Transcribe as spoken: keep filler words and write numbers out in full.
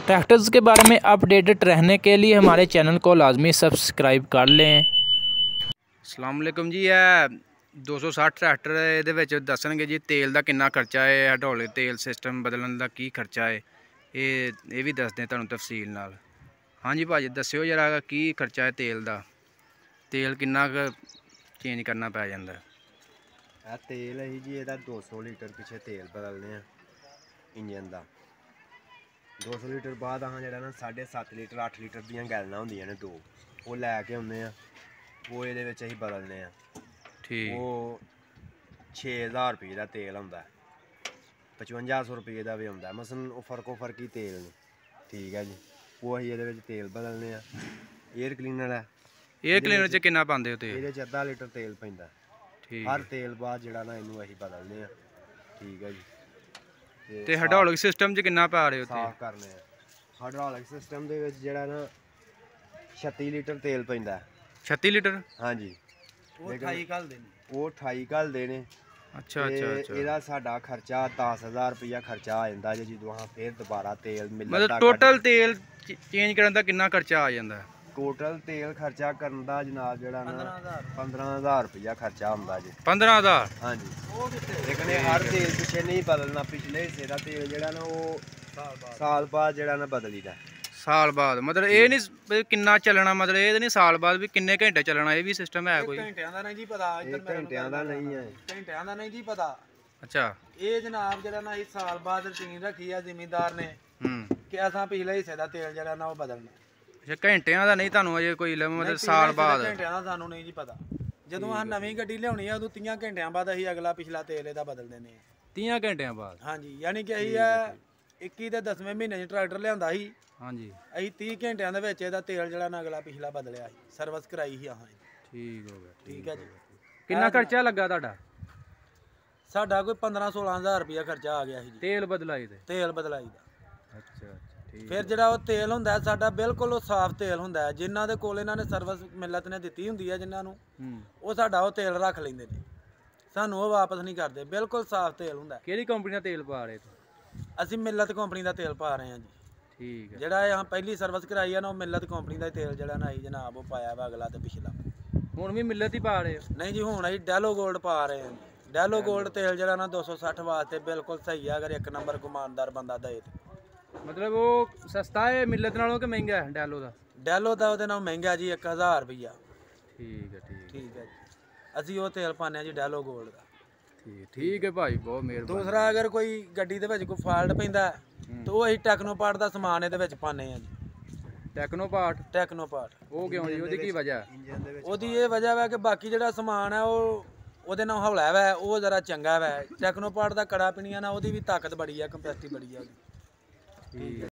Tractors के बारे में अपडेटेड रहने के लिए हमारे चैनल को लाजमी सब्सक्राइब कर लें। अस्सलाम वालेकुम जी। है दो सौ साठ ट्रैक्टर ये दसणगे जी तेल का कितना खर्चा है, हाइड्रोलिक तेल सिस्टम बदलने का की खर्चा है, ये ये भी दसते हैं तुहानूं तफसील नाल। हाँ जी भाजी दस्यो जरा की खर्चा है तेल का, तेल कितना चेंज करना पै जांदा है। तेल है जी ਇਹਦਾ दो सौ लीटर पिछे तेल बदलने हैं इंजन का। दो सौ लीटर बाद अस जो ना साढ़े सत्त लीटर अठ लीटर दियाँ गैलनां होंदियां ने दो, वो लैके आने वो ये अं बदलने ठीक। वो छे हज़ार रुपये का तेल आता है, पचवंजा सौ रुपये का भी आता है, मसन वो फर्को फर्की तेल ने। ठीक है जी, वो अं ये तेल बदलने एयर क्लीनर है। एयर क्लीनर च कितना पाते हो तेल? ये अद्धा लीटर तेल पैंदा हर तेल बाद जो ना इनू अं बदलने। ठीक है जी। ते हाइड्रोलिक सिस्टम च कितना पा रहे हो? साफ करने हाइड्रोलिक सिस्टम दे विच जेड़ा ना छत्तीस लीटर तेल पैंदा। छत्तीस लीटर? हाँ जी। वो अठाई घल देने वो अठाई घल देने। अच्छा अच्छा अच्छा। ਇਹਦਾ ਸਾਡਾ ਖਰਚਾ दस हज़ार रुपया खर्चा आ ਜਾਂਦਾ ਜੇ ਜਦੋਂ ਹਾਂ ਫੇਰ ਦੁਬਾਰਾ ਤੇਲ ਮਿਲਦਾ। मतलब टोटल तेल चेंज करने का कितना खर्चा आ जाता है? टोटल तेल खर्चा करने का जनाब ਜਿਹੜਾ ਨਾ पंद्रह हज़ार रुपया खर्चा ਹੁੰਦਾ जी। पंद्रह हज़ार? हाँ जी। लेकिन हर तेल पिछे नहीं बदलना, पिछले हिस्से का तेल ਜਿਹੜਾ ਨਾ ਉਹ साल बाद ਜਿਹੜਾ ਨਾ ਬਦਲੀਦਾ। साल बाद मतलब ये नहीं किन्ना चलना, मतलब ये नहीं साल बाद भी किन्ने घंटे चलना, ये भी सिस्टम है कोई? घंटियां दा नहीं जी पता, इधर घंटियां दा नहीं है, घंटियां दा नहीं जी पता। अच्छा ये जनाब जरा ना इस साल बाद रूटीन रखी है जिमीदार ने हम्म कि असां पिछले हिस्से दा तेल जरा ना वो बदलना। अच्छा घंटियां दा नहीं तानू अजे कोई मतलब साल बाद? घंटियां दा सानू नहीं जी पता। ਜਦੋਂ ਆ ਨਵੀਂ ਗੱਡੀ ਲਿਆਉਣੀ ਆ ਉਦੋਂ तीस ਘੰਟਿਆਂ ਬਾਅਦ ਅਸੀਂ ਅਗਲਾ ਪਿਛਲਾ ਤੇਲ ਇਹਦਾ ਬਦਲ ਦਿੰਦੇ ਆ। तीस ਘੰਟਿਆਂ ਬਾਅਦ? ਹਾਂਜੀ, ਯਾਨੀ ਕਿ ਅਸੀਂ ਆ ਇੱਕੀ ਤੇ ਦਸਵੇਂ ਮਹੀਨੇ 'ਚ ਟਰੈਕਟਰ ਲਿਆਂਦਾ ਸੀ। ਹਾਂਜੀ। ਅਸੀਂ तीस ਘੰਟਿਆਂ ਦੇ ਵਿੱਚ ਇਹਦਾ ਤੇਲ ਜਿਹੜਾ ਨਾ ਅਗਲਾ ਪਿਛਲਾ ਬਦਲਿਆ ਸੀ, ਸਰਵਿਸ ਕਰਾਈ ਸੀ ਆਹਾਂ। ਠੀਕ ਹੋ ਗਿਆ। ਠੀਕ ਹੈ ਜੀ। ਕਿੰਨਾ ਖਰਚਾ ਲੱਗਾ ਤੁਹਾਡਾ? ਸਾਡਾ ਕੋਈ पंद्रह सोलह हज़ार रुपया ਖਰਚਾ ਆ ਗਿਆ ਸੀ ਜੀ ਤੇਲ ਬਦਲਾਈ ਤੇ? ਤੇਲ ਬਦਲਾਈ ਦਾ। ਅੱਛਾ ਅੱਛਾ ਠੀਕ। ਫਿਰ ਜਿਹੜਾ ਉਹ ਤੇਲ ਹੁੰਦਾ ਸਾਡਾ ਬਿਲਕੁਲ ਉਹ ਸਾਫ਼ ਤੇਲ ਹੁੰਦਾ, ਜਿਨ੍ਹਾਂ ਦੇ ਕੋਲ ਇਹਨਾਂ ਨੇ ਸਰਵਿਸ ਮਿਲਤ ਨੇ ਦਿੱਤੀ ਹੁੰਦੀ ਹੈ ਜਿਨ੍ਹਾਂ ਨੂੰ, ਉਹ ਸਾਡਾ ਉਹ ਤੇਲ ਰੱਖ ਲੈਂਦੇ ਨੇ, ਸਾਨੂੰ ਉਹ ਵਾਪਸ ਨਹੀਂ ਕਰਦੇ। ਬਿਲਕੁਲ ਸਾਫ਼ ਤੇਲ ਹੁੰਦਾ। ਕਿਹੜੀ ਕੰਪਨੀ ਦਾ ਤੇਲ ਪਾ ਰਹੇ ਤੁਸੀਂ? ਅਸੀਂ ਮਿਲਤ ਕੰਪਨੀ ਦਾ ਤੇਲ ਪਾ ਰਹੇ ਹਾਂ ਜੀ। ਠੀਕ ਹੈ। ਜਿਹੜਾ ਇਹ ਪਹਿਲੀ ਸਰਵਿਸ ਕਰਾਈ ਆ ਨਾ ਉਹ ਮਿਲਤ ਕੰਪਨੀ ਦਾ ਤੇਲ ਜਿਹੜਾ ਨਾ ਜਨਾਬ ਉਹ ਪਾਇਆ ਵਾ ਅਗਲਾ ਤੇ ਪਿਛਲਾ। ਹੁਣ ਵੀ ਮਿਲਤ ਹੀ ਪਾ ਰਹੇ ਹੋ? ਨਹੀਂ ਜੀ, ਹੁਣ ਅਸੀਂ ਡੈਲੋ ਗੋਲਡ ਪਾ ਰਹੇ ਹਾਂ। ਡੈਲੋ ਗੋਲਡ ਤੇਲ ਜਿਹੜਾ ਨਾ दो सौ साठ ਵਾਸਤੇ ਬਿਲਕੁਲ ਸਹੀ ਆ, ਅਗਰ ਇੱਕ ਨੰਬਰ ਇਮਾਨਦਾਰ ਬੰਦਾ ਦਏ ਤੇ। मतलब वो सस्ता है मिलत नालों कि महंगा है डैलो का? ਡੈਲੋ ਦਾ ਉਹਦੇ ਨਾਲ ਮਹਿੰਗਾ ਜੀ, एक हज़ार रुपया। ठीक है ठीक ਠੀਕ ਹੈ ਜੀ। ਅਸੀਂ ਉਹ ਤੇਲ ਪਾਉਂਦੇ ਹਾਂ ਜੀ ਡੈਲੋ ਗੋਲਡ ਦਾ। ठीक ठीक है भाई, बहुत मेहरबानी। ਦੂਸਰਾ ਅਗਰ ਕੋਈ ਗੱਡੀ ਦੇ ਵਿੱਚ ਕੋਈ ਫਾਲਟ ਪੈਂਦਾ ਤਾਂ ਉਹ ਅਸੀਂ ਟੈਕਨੋਪਾਰਟ ਦਾ ਸਮਾਨ ਇਹਦੇ ਵਿੱਚ ਪਾਉਂਦੇ ਹਾਂ ਜੀ। ਟੈਕਨੋਪਾਰਟ? ਟੈਕਨੋਪਾਰਟ ਉਹ ਕਿਉਂ ਜੀ, ਉਹਦੀ ਕੀ ਵਜ੍ਹਾ? ਉਹਦੀ ਇਹ ਵਜ੍ਹਾ ਵਾ ਕਿ ਬਾਕੀ ਜਿਹੜਾ ਸਮਾਨ ਹੈ ਉਹ ਉਹਦੇ ਨਾਲ ਹੌਲਾ ਵਾ, ਉਹ ਜ਼ਰਾ ਚੰਗਾ ਵਾ। ਟੈਕਨੋਪਾਰਟ ਦਾ ਕੜਾ ਪੀਣੀਆਂ ਨਾਲ ਉਹਦੀ ਵੀ ਤਾਕਤ ਬੜੀ ਆ, ਕੰਪੈਸਿਟੀ ਬੜੀ ਆ ਉਹਦੀ। ਠੀਕ।